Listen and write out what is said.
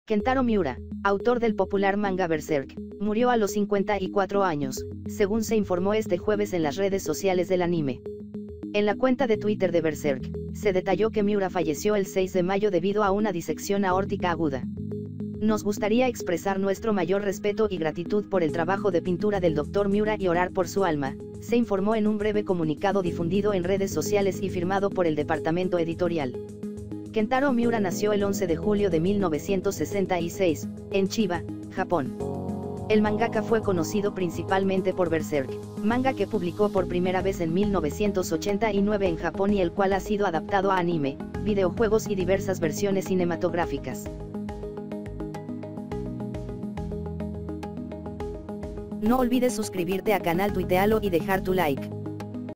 Kentaro Miura, autor del popular manga Berserk, murió a los 54 años, según se informó este jueves en las redes sociales del anime. En la cuenta de Twitter de Berserk, se detalló que Miura falleció el 6 de mayo debido a una disección aórtica aguda. Nos gustaría expresar nuestro mayor respeto y gratitud por el trabajo de pintura del Dr. Miura y orar por su alma, se informó en un breve comunicado difundido en redes sociales y firmado por el departamento editorial. Kentaro Miura nació el 11 de julio de 1966, en Chiba, Japón. El mangaka fue conocido principalmente por Berserk, manga que publicó por primera vez en 1989 en Japón y el cual ha sido adaptado a anime, videojuegos y diversas versiones cinematográficas. No olvides suscribirte a canal, tuitealo y dejar tu like.